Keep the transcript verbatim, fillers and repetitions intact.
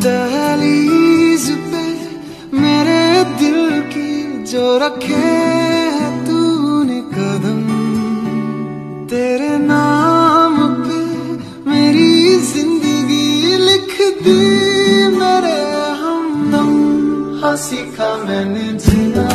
दहलीज पे मेरे दिल की जो रखे है तूने कदम, तेरे नाम पे मेरी जिंदगी लिख दी मेरे हमदम। हाँ सीखा मैंने जीना